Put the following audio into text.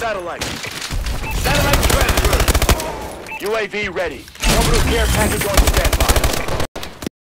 satellite. Satellite transfer. UAV ready. Orbital care package on standby.